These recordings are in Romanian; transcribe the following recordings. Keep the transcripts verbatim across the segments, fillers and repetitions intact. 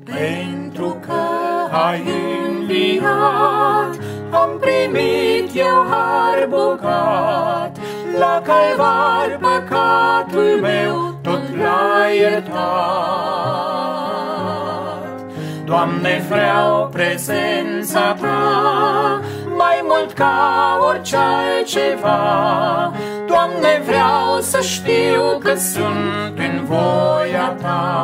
Pentru că ai înviat, am primit eu har bogat, la calvar păcatul meu tot l-ai iertat. Doamne, vreau prezența Ta mai mult ca orice altceva. Doamne, vreau să știu că sunt în voia Ta.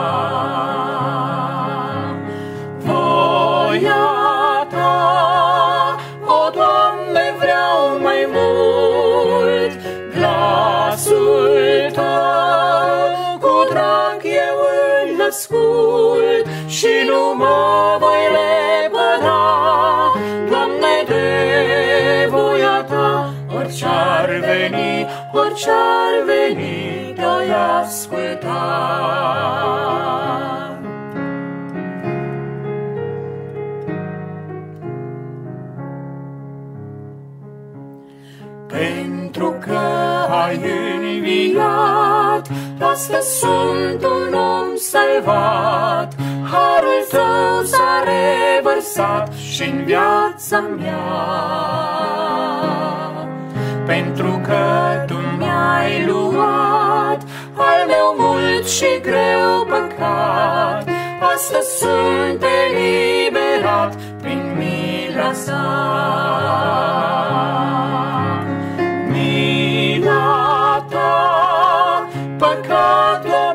Voia Ta, o Doamne, vreau mai mult, glasul Tău cu drag eu îl ascult și nu mă voi lepăda. Doamne, de voia Ta, orice-ar veni, orice-ar veni, Te-ai asculta. Pentru că ai înviat, astăzi sunt un om salvat. Harul Tău s-a revărsat și-n viața mea. Pentru că Tu mi-ai luat al meu mult și greu păcat, astăzi sunt eliberat prin mila Sa. Mila Ta, păcatul a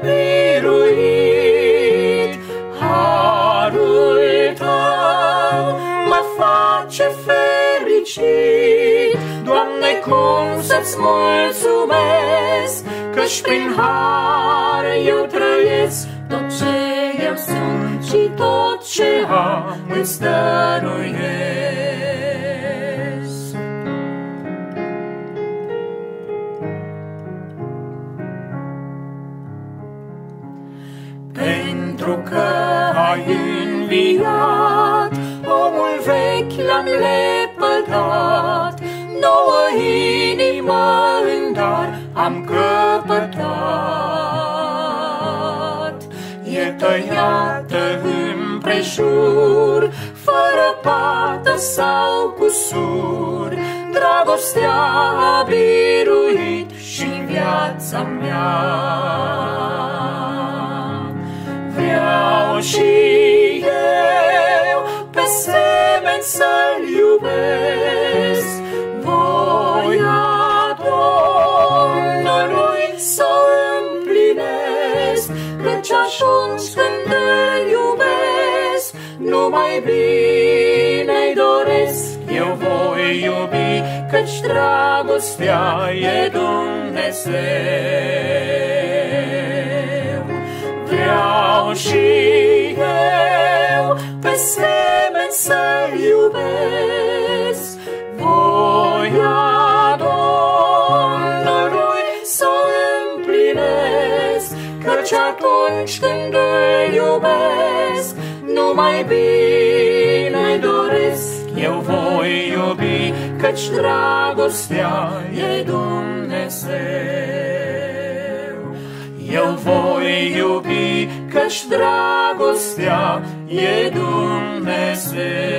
biruit, harul Tău mă face fericit. Doamne, cum să-ți mulțumesc, căci prin har eu trăiesc. Tot ce eu sunt și tot ce am îți dăruiesc. Pentru că ai înviat, omul vechi l-am lepădat, nouă inimă în dar am căpătat. E tăiată împrejur, fără pată sau cusur, dragostea a biruit și viața mea. Vreau și eu pe semeni să-L iubesc, voia Domnului să împlinesc, căci atunci când Îl iubesc, numai bine-i doresc. Eu voi iubi, căci dragostea e Dumnezeu. Vreau și eu pe semeni să-L iubesc, voia Domnului să împlinesc, căci atunci când Îl iubesc, numai bine-i doresc. Eu voi iubi, căci dragostea e Dumnezeu. Eu voi iubi, căci dragostea e Dumnezeu.